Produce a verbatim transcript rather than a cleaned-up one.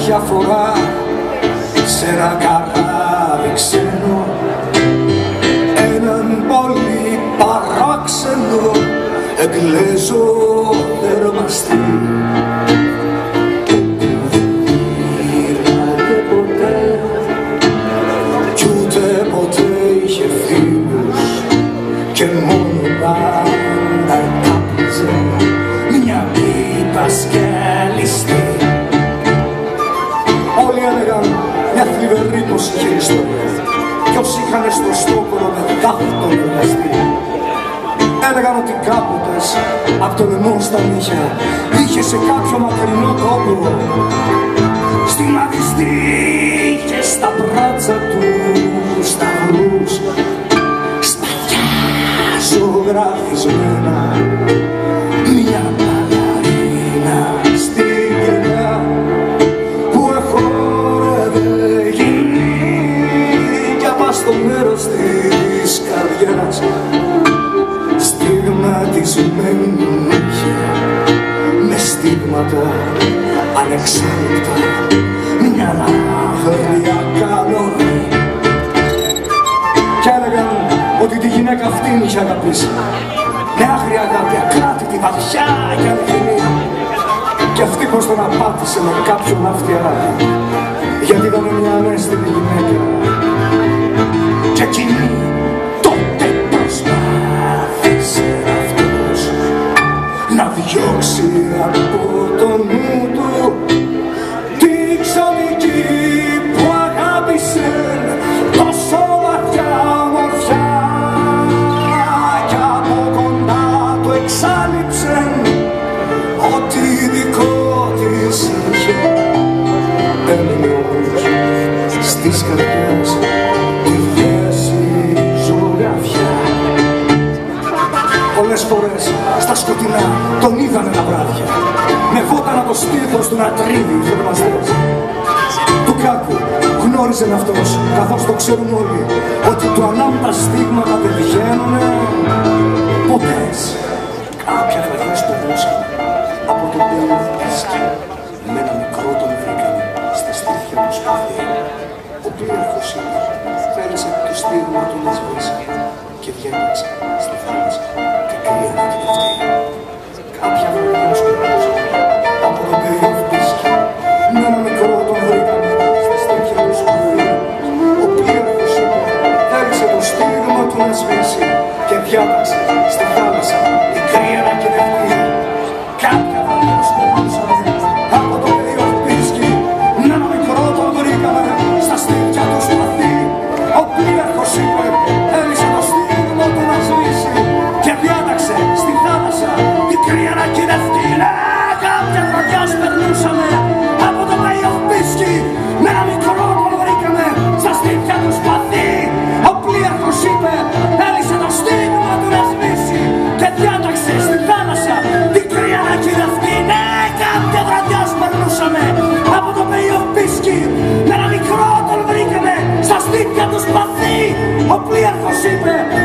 κάποια φορά σε ένα καράβι ξένο, έναν πολύ παράξενο Εγγλέζο θερμαστή. Ήρθατε ποτέ κι ούτε ποτέ είχε φίλους και μόνο πάντα κάπνιζε μια πίπα σκελιστή. Όλοι έλεγαν μια θλιβερή πως είχε ιστορία κι όσοι είχαν στο στόκολο με τάχτον εργαστή έλεγαν ότι κάποτε απ' το λαιμό στα νύχια είχε σε κάποιο μακρινό τόπο στη μαγιστή και στα μπράτσα του σταυρούς σπαθιά ζωγραφισμένα, μια μπαλαρίνα στην κεριά που εχόρευε γυναίκια πας στο μέρος της καρδιάς. Στιγματισμένη νύχια με στίγματα ανεξάρτητα, μια άγρια καλονή. Κι έλεγαν ότι τη γυναίκα αυτήν είχε αγαπήσει με άγρια αγάπη ακράτητη, βαθιά και αληθινή. Κι αυτή πως τον απάτησε με κάποιον αυτιαράκι γιατί ήταν μια ανέστητη γυναίκα. Κι εκείνη τότε προσπάθησε αυτός να διώξει από το νου του τη ξαδική που αγάπησε τόσο βαθιά ομορφιά κι από κοντά του εξάλειψε ότι δικό της είχε. Έμεινε όμως στις καρδιές τη θέση ζωγραφιά. Πολλές φορές στα σκοτεινά τον είδανε τα βράδια με βότανα το στήθος του να τρίβει οι θερμαστές. Του κάκου γνώριζε αυτός, καθώς το ξέρουν όλοι, ότι του ανάμετα στίγματα δεν βγαίνουνε ποτέ. Κάποια βραδιά περνούσαν από τον πέλο δίσκη με ένα μικρό τον βρήκανε στα στήθια του σπαθί. Ο πλήρχος είπε, θέλησε το στίγμα του να σβήσει και διέταξε στη θάλασσα και κρύα να κοιτευτεί. Κάποια βραδιά περνούσαν από τον πέλο δίσκη με ένα μικρό τον βρήκανε στα στήθια του σπαθί. Ο πλήρχος είπε, θέλησε το στίγμα του να σβήσει και διάταξε στη θάλασσα η κρύα να κοιτευτεί. Κάποια βραδιά περνούσαν από το πεδίο πίσκι με ένα μικρό τον βρήκαμε στα στήθια του σπαθί. Ο πλήρχος είπε, θέλησε το στίγμα του να σβήσει και διάταξε στη θάλασσα η κρύα να κυδευτεί. Ναι, κάποια βραδιά περνούσαμε από το πεδίο πίσκι με ένα μικρό τον βρήκαμε στα στήθια του σπαθί. Ο πλήρχος είπε, θέλησε το στίγμα του να σβήσει και διάταξε στη θάλασσα η κρύα να κυδευτεί. Ναι, κάποια βραδιά περνούσαμε από το πεδίο πίσκι με ένα μικρό τον βρήκαμε στα στήθια του σπαθί. Ο πλήρχος είπε,